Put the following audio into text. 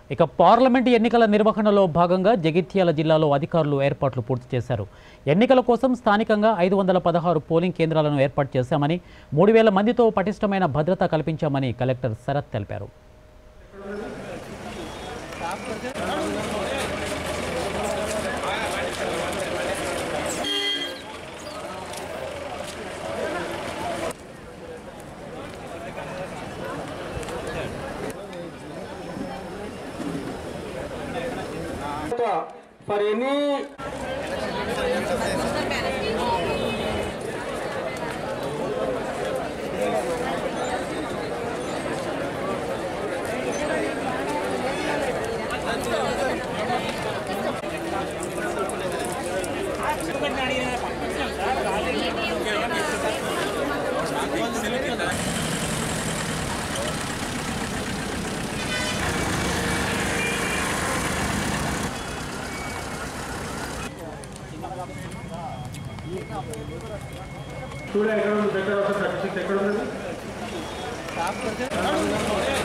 ఇక పార్లమెంట్ ఎన్నికల నిర్వహణలో భాగంగా జగిత్యాల జిల్లాలో అధికారులు ఏర్పాట్లు పూర్తి చేశారు. ఎన్నికల కోసం స్థానికంగా 516 పోలింగ్ కేంద్రాలను ఏర్పాటు చేశామని 3000 మందితో పటిష్టమైన భద్రత కల్పించామని కలెక్టర్ శరత్ తెలిపారు. For any చూడ ఎక్కడ ఉంది బెటర్ అవుతుంది 36 ఎక్కడ ఉంది